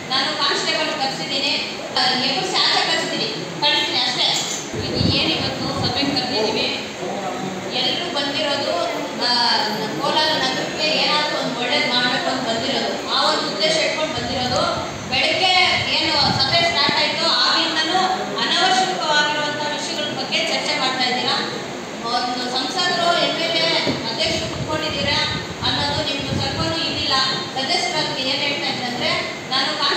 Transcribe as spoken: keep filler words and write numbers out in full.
ನಾನು ಕಾನ್ಸ್ಟೇಬಲ್ ಕಳಿಸಿದ್ದೀನಿ, ಎಬ್ಬರು ಶಾಖ ಕಳಿಸ್ತೀನಿ ಕಳಿಸ್ತೀನಿ ಅಷ್ಟೇ. ಏನಿವತ್ತು ಸಭೆ ಕರೆದಿದ್ದೀವಿ, ಎಲ್ಲರೂ ಬಂದಿರೋದು ಕೋಲಾರ ನಗರಕ್ಕೆ ಏನಾದರೂ ಒಂದು ಒಳ್ಳೇದು ಮಾಡಬೇಕು ಅಂತ ಬಂದಿರೋದು, ಆ ಒಂದು ಉದ್ದೇಶ ಇಟ್ಕೊಂಡು ಬಂದಿರೋದು. ಬೆಳಗ್ಗೆ ಏನು ಸಭೆ ಸ್ಟಾರ್ಟ್ ಆಯಿತು ಆಗಿಂದನೂ ಅನವಶ್ಯಕವಾಗಿರುವಂಥ ವಿಷಯಗಳ ಬಗ್ಗೆ ಚರ್ಚೆ ಮಾಡ್ತಾ ಇದ್ದೀರಾ. ಒಂದು ಸಂಸದರು ಎಮ್ ಎಲ್ ಎ ಅಧ್ಯಕ್ಷರು ಕುತ್ಕೊಂಡಿದ್ದೀರಾ ಅನ್ನೋದು ನಿಮ್ಗೆ ಸ್ವಲ್ಪನೂ ಇದಿಲ್ಲ. ಸದಸ್ಯರಾಗಿ ಏನು ಹೇಳ್ತಾ ಇದ್ದಂದರೆ, ನಾನು